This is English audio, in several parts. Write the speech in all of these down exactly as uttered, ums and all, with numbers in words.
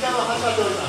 時間は始まっております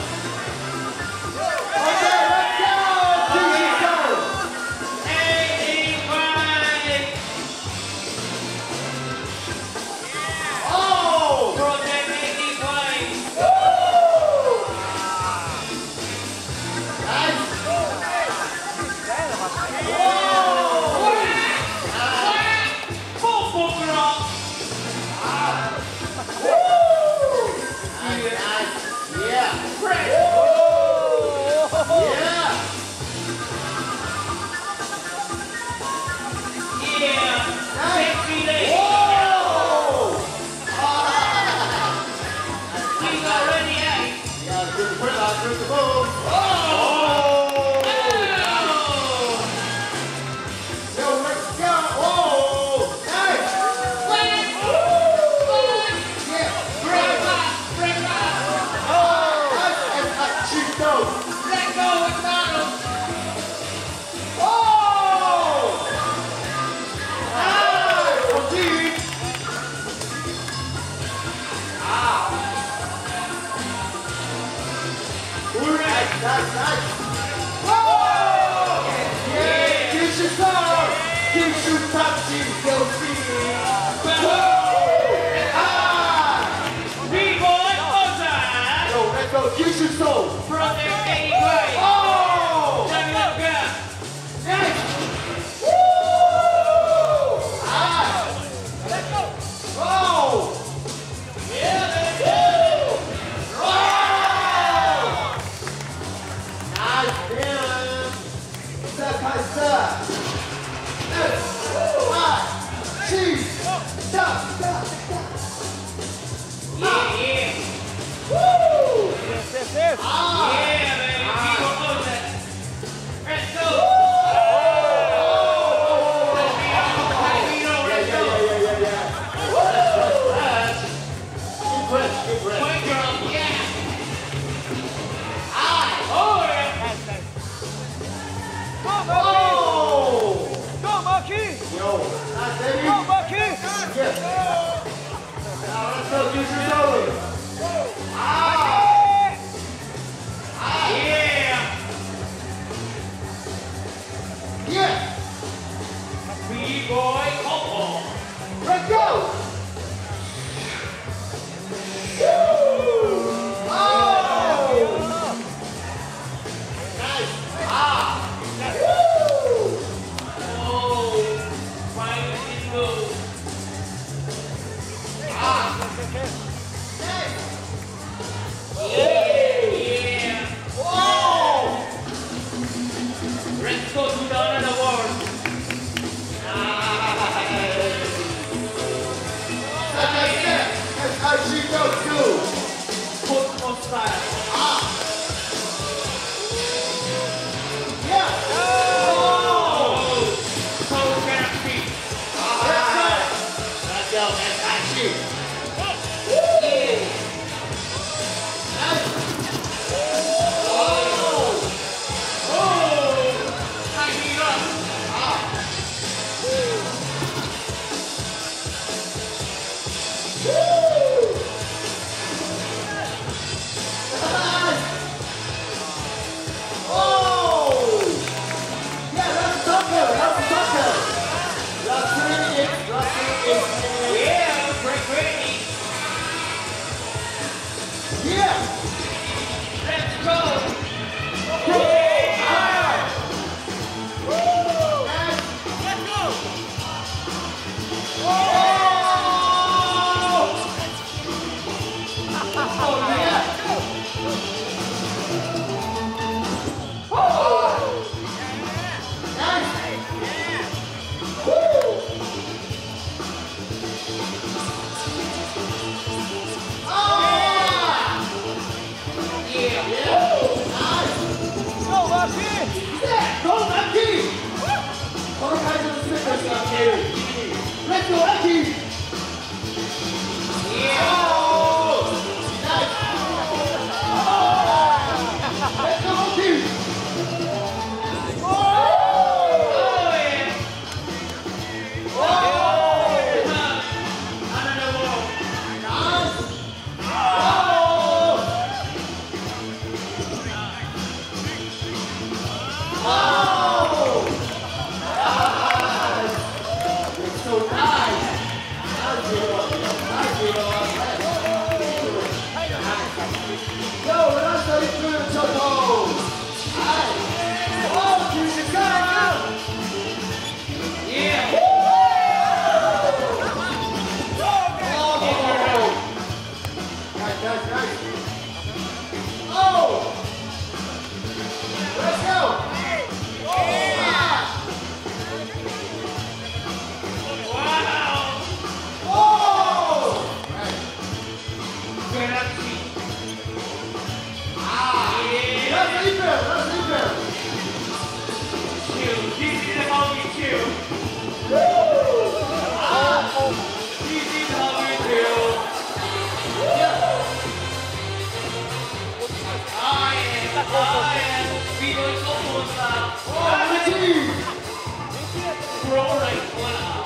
。Nice, nice. Whoa! Yeah, kiss your song. Kiss your top team, go see. Ah! B-boy, Ozai. Yo, let's go, kiss your soul. From their eighty-five. Oh! Johnny Luka. Nice. Woo! Ah! Let's go. Oh! Yeah, let's go. Let's go, Aki! Yeah! I am, I am. B-boy โชว์ตัวครับ Pro right คน